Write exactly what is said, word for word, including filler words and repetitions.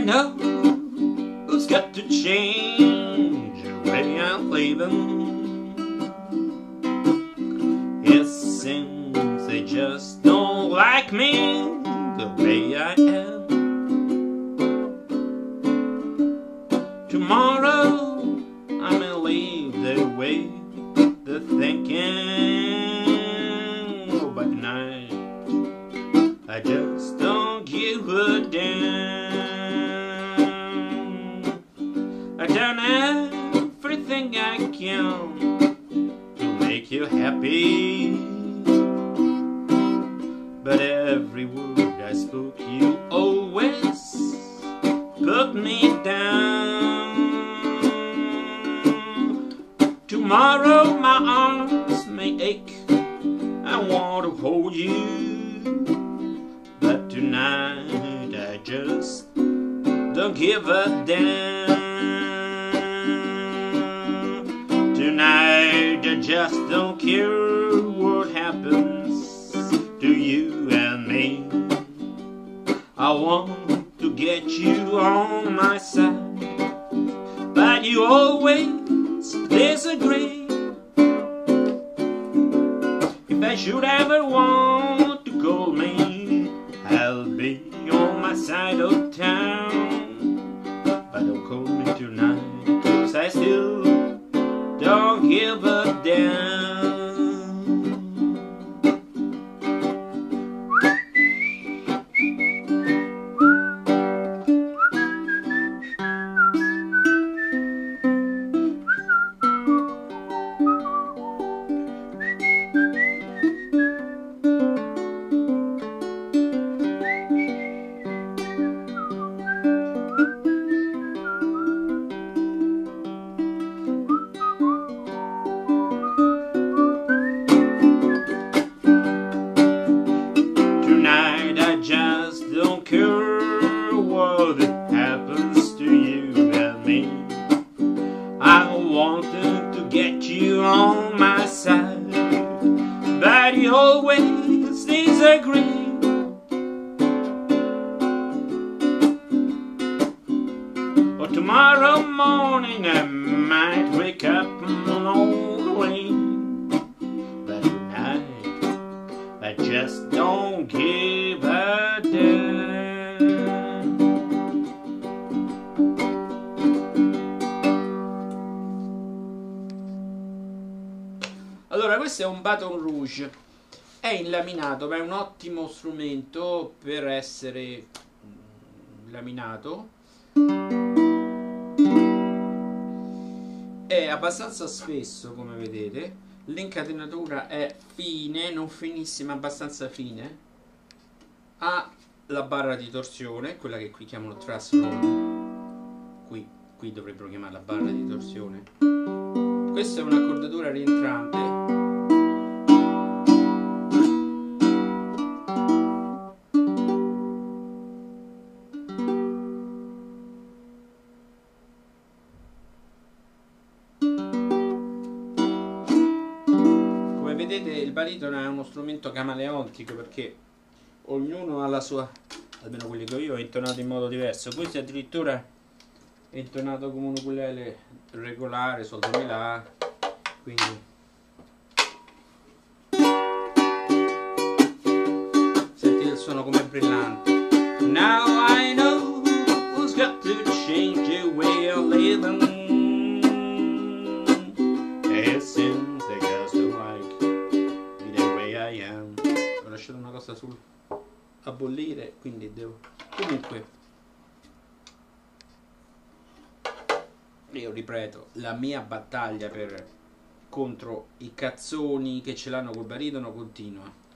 know who's got to change the way I'm living. It seems they just don't like me the way I am. Tomorrow I may leave the way they're thinking, oh, but tonight I just don't give a damn. I've done everything I can to make you happy, but every word I spoke you always put me down. Tomorrow my arms may ache, I want to hold you, but tonight I just don't give a damn. Tonight I just don't care what happens to you and me. I want to get you on my side, but you always disagree. If I should ever want to call me, I'll be on my side of town. But don't call me tonight, 'cause I still don't give a damn. Just don't care what happens to you and me. I wanted to get you on my side, but you always disagree. But tomorrow morning I might wake up lonely, but tonight I just don't give a damn. Allora, questo è un Baton Rouge, è in laminato, ma è un ottimo strumento per essere laminato. È abbastanza spesso, come vedete. L'incatenatura è fine, non finissima, abbastanza fine. Ha la barra di torsione, quella che qui chiamano truss roll. Qui, qui dovrebbero chiamarla barra di torsione. Questa è un'accordatura rientrante. Vedete, il baritono è uno strumento camaleontico perché ognuno ha la sua, almeno quelli che io ho intonato in modo diverso. Questo addirittura è intonato come un ukulele regolare, sol do mi la, quindi sentite il suono come brillante. Now I know who's got to change the way of living. It seems they just don't like ho lasciato una cosa sul a bollire, quindi devo comunque io ripeto, la mia battaglia per contro i cazzoni che ce l'hanno col baritono continua.